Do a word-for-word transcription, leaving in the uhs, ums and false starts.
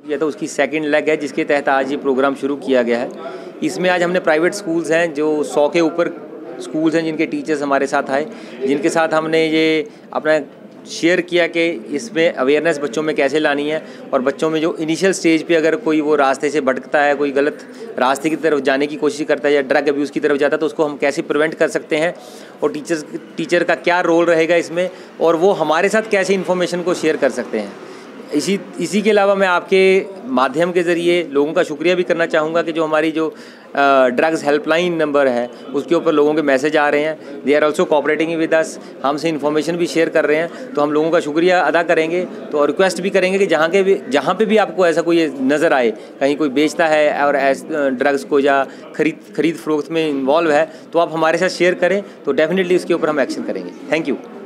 यह तो उसकी सेकंड लेग है जिसके तहत आज ये प्रोग्राम शुरू किया गया है। इसमें आज हमने प्राइवेट स्कूल्स हैं जो सौ के ऊपर स्कूल्स हैं जिनके टीचर्स हमारे साथ आए, जिनके साथ हमने ये अपना शेयर किया कि इसमें अवेयरनेस बच्चों में कैसे लानी है और बच्चों में जो इनिशियल स्टेज पे अगर कोई वो रास्ते से भटकता है, कोई गलत रास्ते की तरफ जाने की कोशिश करता है या ड्रग अब्यूज़ की तरफ जाता है तो उसको हम कैसे प्रिवेंट कर सकते हैं और टीचर्स टीचर का क्या रोल रहेगा इसमें और वो हमारे साथ कैसे इन्फॉर्मेशन को शेयर कर सकते हैं। इसी इसी के अलावा मैं आपके माध्यम के ज़रिए लोगों का शुक्रिया भी करना चाहूँगा कि जो हमारी जो ड्रग्स हेल्पलाइन नंबर है उसके ऊपर लोगों के मैसेज आ रहे हैं। They are also cooperating with us, हमसे इन्फॉर्मेशन भी शेयर कर रहे हैं, तो हम लोगों का शुक्रिया अदा करेंगे। तो और रिक्वेस्ट भी करेंगे कि जहाँ के भी जहाँ पे भी आपको ऐसा कोई नज़र आए, कहीं कोई बेचता है और ड्रग्स को या खरीद खरीद फरोख्त में इन्वॉल्व है, तो आप हमारे साथ शेयर करें, तो डेफिनेटली उसके ऊपर हम एक्शन करेंगे। Thank you.